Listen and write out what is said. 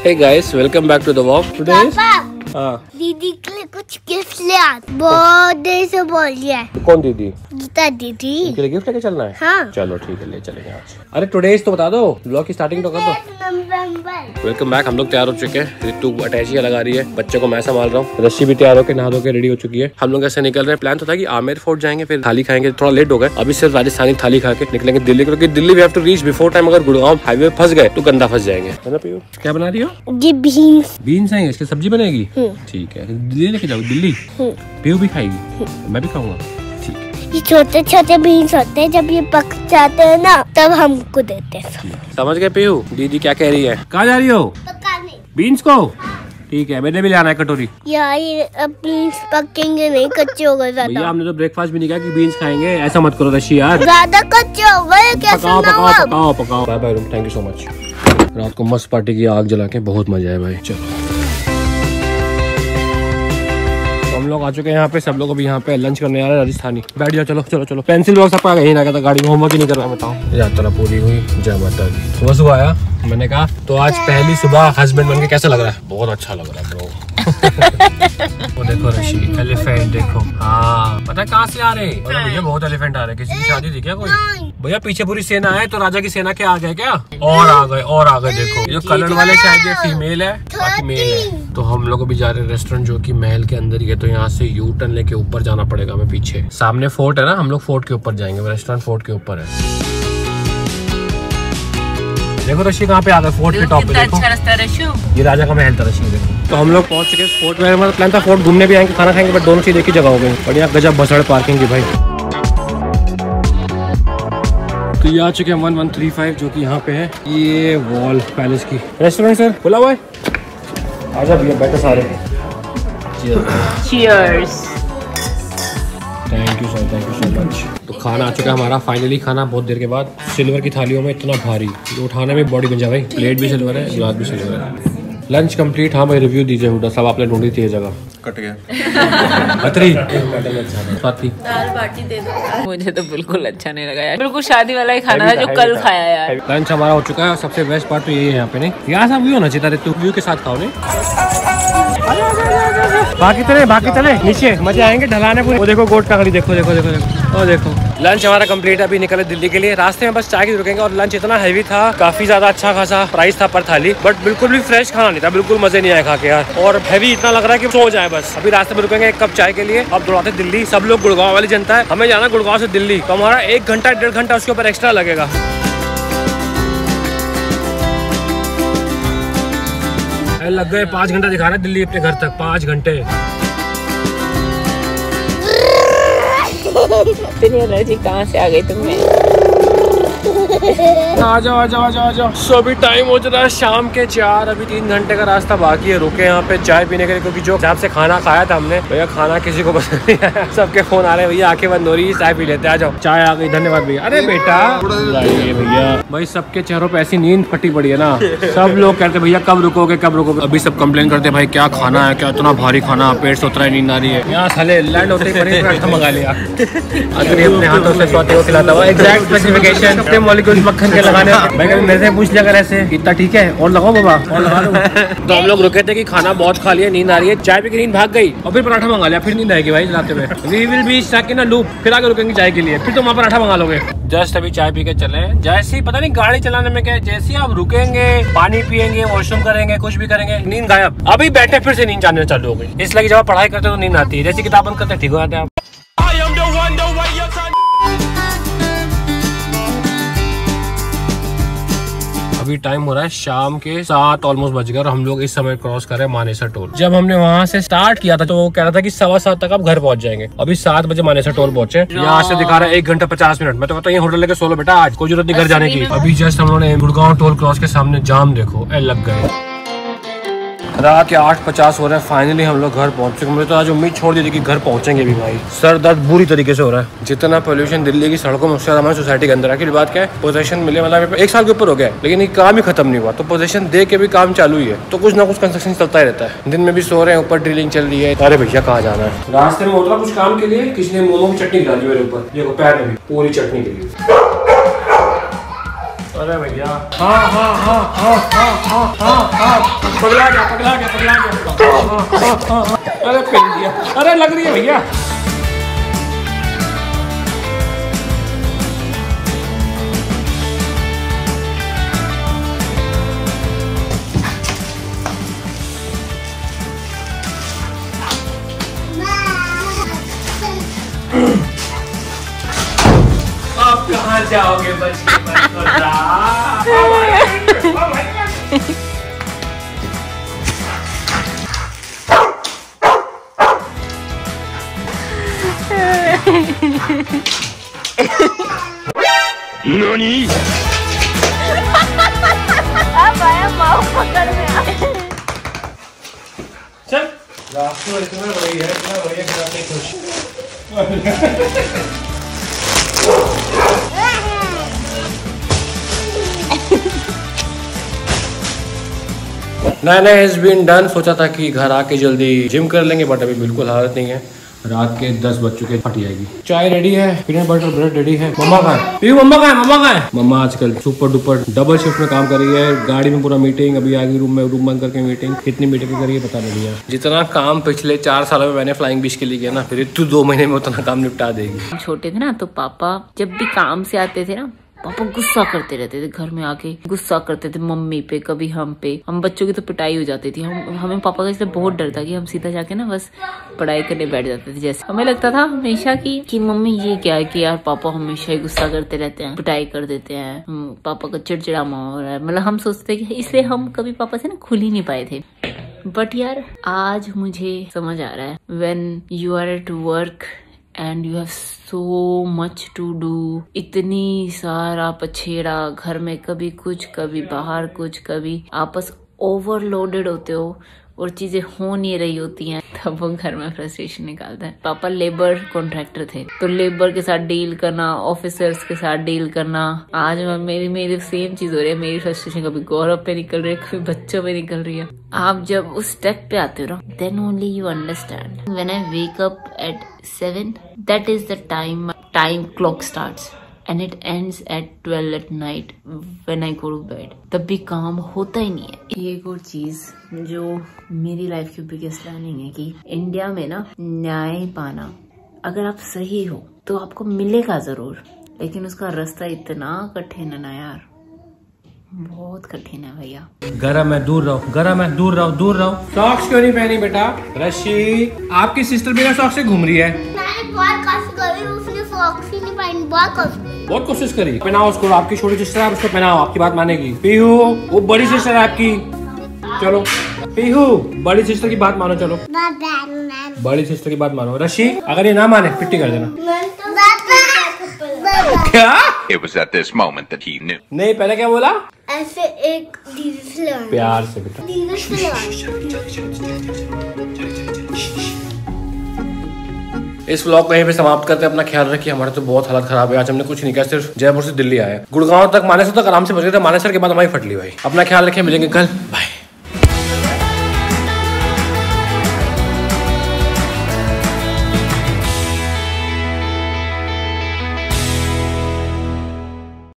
Hey guys, welcome back to the vlog. Today is दीदी के लिए कुछ गिफ्ट ले आ, बहुत देर से बोल रही है। कौन दीदी? गीता दीदी। उनके लिए गिफ्ट लेके चलना है? हाँ। चलो ठीक है, ले चलेंगे आज। अरे टुडे इज तो बता दो, ब्लॉग की स्टार्टिंग तो कर दो। Welcome back. हम लोग तैयार हो चुके हैं। रितु अटैचियां लगा रही है, बच्चे को मैं संभाल रहा हूँ। रस्सी भी तैयार होकर नहा धो के रेडी हो चुकी है। हम लोग ऐसे निकल रहे हैं। प्लान तो था कि आमेर फोर्ट जाएंगे, फिर थाली खाएंगे। थोड़ा लेट हो गए, अभी सिर्फ राजस्थानी थाली खा के निकलेंगे दिल्ली, क्योंकि Delhi we have to reach before time. अगर गुड़गांव हाईवे फंस गए तो गंदा फंस जाएंगे, है ना पीयू? क्या बना रही हो? ये बीन्स। बीन्स हैं, इसकी सब्जी बनेगी। ठीक है, दिल्ली लेके जाओ। दिल्ली पीयू भी खाएगी, मैं भी खाऊंगा। ठीक है। ये छोटे छोटे बीन्स होते हैं, जब ये पक जाते हैं ना तब हमको देते हैं। समझ गए पीयू? दीदी क्या कह रही है? कहाँ जा रही हो? पकाने। बीन्स को? ठीक है, मैंने भी लाना है कटोरी। यार ये अब बीन्स पकेंगे नहीं, कच्चे हो गए भैया ज्यादा। हमने तो ब्रेकफास्ट भी नहीं किया कि बीन्स खाएंगे। ऐसा मत करो रशी यार, ज्यादा कच्चे हो गए। कैसे पकाओ पकाओ पकाओ पकाओ। Bye bye, thank you so much. रात को मस्त पार्टी की आग जला के बहुत मजा आया भाई। चलो हम लोग आ चुके हैं यहाँ पे। सब लोग अभी यहाँ पे लंच करने आ रहे हैं राजस्थानी। बैठ जाओ, चलो चलो चलो। पेंसिल बॉक्स आपका यही ना कहता, गाड़ी में होमवर्क ही नहीं कर रहा। बताओ, यात्रा पूरी हुई। जय माता दी। सुबह सुबह आया, मैंने कहा तो आज पहली सुबह हस्बैंड बन के कैसा लग रहा है? बहुत अच्छा लग रहा है ब्रो। वो देखो ऋषि, एलिफेंट देखो। हाँ पता है कहाँ से आ रहे हैं? भैया बहुत एलिफेंट आ रहे हैं। किसी की शादी थी क्या कोई? भैया पीछे पूरी सेना है, तो राजा की सेना के आ गए क्या? और आ गए और आ गए। देखो ये कलर वाले शायद ये फीमेल है, बाकी मेल है। तो हम लोग अभी जा रहे हैं रेस्टोरेंट, जो कि महल के अंदर ही है। तो यहाँ से यू टर्न लेके ऊपर जाना पड़ेगा हमें। पीछे सामने फोर्ट है ना, हम लोग फोर्ट के ऊपर जाएंगे। रेस्टोरेंट फोर्ट के ऊपर है। देखो रशी कहाँ पे आ गए, फोर्ट के टॉप पे। देखो अच्छा रास्ता रशु, ये राजा का महल था रशी। देखो तो हम लोग पहुंच चुके हैं फोर्ट में। हमारा प्लान था फोर्ट घूमने भी आएंगे, खाना खाएंगे, बट दोनों चीज एक ही जगह हो गई। बढ़िया गजब बसड़ पार्किंग की भाई। तो ये आ चुके हैं 1135, जो कि यहाँ पे है ये वॉल पैलेस की रेस्टोरेंट। सर खुला हुआ है, आजा भैया बैठो सारे। Cheers. Thank you sir, thank you so much. तो खाना आ चुका है हमारा फाइनली। खाना बहुत देर के बाद। सिल्वर की थालियों में इतना भारी, जो उठाने में बॉडी बन जाए भाई। प्लेट भी सिल्वर है, गिलास भी सिल्वर है। Lunch complete. हाँ भाई रिव्यू दीजिए हुडा साहब, आपने ढूंढी थी ये जगह। कट गया। अतरी दाल बाटी दे दो। मुझे तो बिल्कुल अच्छा नहीं लगा यार, बिल्कुल शादी वाला ही खाना था जो कल खाया यार। लंच हमारा हो चुका है। सबसे बेस्ट पार्ट तो यही है यहाँ पे, नहीं यहाँ सब व्यू होना चाहिए था। व्यू के साथ खाओ नहीं। बाकी चले नीचे, मजे आएंगे ढलाने पूरे। वो देखो गोट का खड़ी, देखो देखो देखो देखो। और देखो लंच हमारा कंप्लीट है। अभी निकले दिल्ली के लिए। रास्ते में बस चाय की रुकेंगे। और लंच इतना हैवी था, काफी ज्यादा अच्छा खासा प्राइस था पर थाली, बट बिल्कुल भी फ्रेश खाना नहीं था। बिल्कुल मजे नहीं आए खा के यार। और हैवी इतना लग रहा है कि सो जाए बस। अभी रास्ते में रुकेंगे एक कप चाय के लिए। अब दौड़ाते दिल्ली। सब लोग गुड़गांव वाली जनता है, हमें जाना गुड़गांव से दिल्ली, तो हमारा 1 घंटा 1.5 घंटा उसके ऊपर एक्स्ट्रा लगेगा। लग गए 5 घंटा दिखा रहा है दिल्ली अपने घर तक। 5 घंटे। इतनी एनर्जी कहाँ से आ गई तुम्हें? आ जाओ आ जाओ आ जाओ आ जाओ। सो अभी टाइम हो रहा है शाम के 4। अभी 3 घंटे का रास्ता बाकी है। रुके यहाँ पे चाय पीने के लिए, क्योंकि जो हिसाब से खाना खाया था हमने, भैया खाना किसी को पसंद नहीं आया। सबके फोन आ रहे हैं, भैया आंखें बंद हो रही है, चाय पी लेते हैं। आ जाओ, चाय आ गई। धन्यवाद भैया। अरे बेटा भैया, भाई सबके चेहरों पे ऐसी नींद फटी पड़ी है ना। सब लोग कहते भैया कब रुकोगे कब रुकोगे। अभी सब कंप्लेन करते भाई क्या खाना है, क्या इतना भारी खाना, पेट से उतरा नींद आ रही है। यहाँ साले लैंड होते ही पराठा मंगा लिया। अगर अपने हाथों से स्वाति को खिलाता हुआ। एग्जैक्ट स्पेसिफिकेशन, अपने मॉलिक्यूल्स मक्खन के लगाने। भाई कभी मेरे से पूछ लिया कर ऐसे, इतना ठीक है और लगाओ बाबा और लगा दो। तो हम लोग रुके थे कि खाना बहुत खा लिया, नींद आ रही है। चाय पी के नींद भाग गई और फिर पराठा मंगा लिया। फिर नींद आएगी भाई चलाते हुए। We will be stuck in a loop. फिर आगे रुकेंगे चाय के लिए, फिर तुम वहाँ पराठा मंगा लोगे। जस्ट अभी चाय पी के चले। जैसे ही पता नहीं गाड़ी चलाने में क्या, जैसे ही आप रुकेंगे, पानी पियेंगे, वॉशरूम करेंगे, कुछ भी करेंगे, नींद गायब। अभी बैठे फिर से नींद आने चालू हो गई। इसलिए जब आप पढ़ाई करते हो तो नींद आती है, जैसे किताब बंद करते ठीक हो जाते हैं आप। अभी टाइम हो रहा है शाम के 7 ऑलमोस्ट बज गए और हम लोग इस समय क्रॉस कर रहे हैं मानेसर टोल। जब हमने वहाँ से स्टार्ट किया था तो वो कह रहा था कि 7:15 तक आप घर पहुंच जाएंगे। अभी 7 बजे मानेसर टोल पहुंचे। यहाँ से दिखा रहा है 1 घंटा 50 मिनट। मैं तो कहता हूँ होटल लेके सो लो बेटा, आज कोई जरूरत नहीं घर जाने की। अभी जस्ट हम लोगों ने गुड़गांव टोल क्रॉस के सामने जाम देखो लग गए। रात के 8:50 हो रहे हैं। फाइनली हम लोग घर पहुंच चुके। मुझे तो आज उम्मीद छोड़ दी थी कि घर पहुंचेंगे भी भाई। सर दर्द बुरी तरीके से हो रहा है। जितना पोल्यूशन दिल्ली की सड़कों में, उससे ज्यादा हमारी सोसाइटी के अंदर। आखिर बात क्या है, पोजीशन मिले मतलब 1 साल के ऊपर हो गया, लेकिन ये काम ही खत्म नहीं हुआ। तो पोजीशन दे के भी काम चालू ही है, तो कुछ ना कुछ कंस्ट्रक्शन चलता ही रहता है। दिन में भी सो रहे हैं, ऊपर ड्रिलिंग चल रही है। अरे भैया कहाँ जाना है? रास्ते में उतरा कुछ काम के लिए, किसी ने मोमो की चटनी डाली मेरे ऊपर। देखो पैर में भी पूरी चटनी के लिए। अरे भैया हाँ हाँ हाँ हाँ हाँ हाँ हाँ हाँ पगला गया। अरे पेल दिया, अरे लग रही है भैया। आप कहाँ जाओगे बच्चे? NANI? अब आया माँ पकड़ में चल रास्ते में इतना बढ़िया खिलाते खुश। नया हैज बीन डन। सोचा था कि घर आके जल्दी जिम कर लेंगे बट अभी बिल्कुल हालत नहीं है। रात के 10 बज चुके, फट जाएगी। चाय रेडी है, पीनट बटर ब्रेड रेडी है। मम्मा कहाँ है? पीयू मम्मा कहाँ है? मम्मा कहाँ है? मम्मा आजकल सुपर डुपर डबल शिफ्ट में काम कर रही है। गाड़ी में पूरा मीटिंग, अभी आ गई रूम में, रूम बंद करके मीटिंग। कितनी मीटिंग करी है पता नहीं दिया। जितना काम पिछले 4 सालों में मैंने फ्लाइंग बीच के लिए किया ना, फिर तू 2 महीने में उतना काम निपटा देगी। छोटे थे ना तो पापा जब भी काम से आते थे ना, पापा गुस्सा करते रहते थे। घर में आके गुस्सा करते थे मम्मी पे, कभी हम पे। हम बच्चों की तो पिटाई हो जाती थी। हमें पापा का इसलिए बहुत डर था कि हम सीधा जाके ना बस पढ़ाई करने बैठ जाते थे। जैसे हमें लगता था हमेशा कि मम्मी ये क्या है कि यार पापा हमेशा ही गुस्सा करते रहते हैं, पिटाई कर देते हैं, पापा का चिड़चिड़ा माहौल है। मतलब हम सोचते कि इसलिए हम कभी पापा से ना खुल ही नहीं पाए थे। बट यार आज मुझे समझ आ रहा है, when you are at work and you have so much to do, इतनी सारा पछेड़ा घर में, कभी कुछ कभी बाहर कुछ, कभी आपस ओवरलोडेड होते हो और चीजें हो नहीं रही होती हैं, तब वो घर में फ्रस्ट्रेशन निकालता है। पापा लेबर कॉन्ट्रैक्टर थे तो लेबर के साथ डील करना, ऑफिसर्स के साथ डील करना। आज मेरी सेम चीज हो रही है। मेरी फ्रस्ट्रेशन कभी गौरव पे निकल रही है, कभी बच्चों पे निकल रही है। आप जब उस स्टेप पे आते हो ना, then only you understand. When I wake up at 7, that is the time clock starts and it ends at 12 at night when I go to bed. तब भी काम होता ही नहीं है। एक और चीज जो मेरी लाइफ की बिगेस्ट लर्निंग है कि इंडिया में ना न्याय पाना, अगर आप सही हो तो आपको मिलेगा जरूर, लेकिन उसका रास्ता इतना कठिन है ना यार, बहुत कठिन है भैया। गरम है, दूर रहो, गरम है, दूर रहो, दूर रहो। सॉक्स क्यों नहीं पहनी बेटा? रशी, आपकी सिस्टर बिना सॉक्स से घूम रही है। मैंने बहुत कोशिश करी, उसने सॉक्स ही नहीं पहनी, बहुत कोशिश करी। पहनाओ उसको, आपकी छोटी सिस्टर है, उसको पहनाओ, आपकी बात मानेगी। पीहू, वो बड़ी सिस्टर है आपकी, चलो पीहू बड़ी सिस्टर की बात मानो, चलो बड़ी सिस्टर की बात मानो। रशी, अगर ये ना माने पिट्टी कर देना। क्या? It was at this moment that he knew. नहीं, पहले क्या बोला? ऐसे एक धीरे से लगाना, प्यार से बेटा, धीरे से लगाना। इस व्लॉग को यहीं पे समाप्त करते हैं। अपना ख्याल रखिए। हमारे तो बहुत हालत खराब है। आज हमने कुछ नहीं किया, सिर्फ जयपुर से दिल्ली आए, गुड़गांव तक मानेसर तक आराम से पहुंचे थे। मानेसर के बाद हमारी फट ली भाई। अपना ख्याल रखिए, मिलेंगे कल, बाय।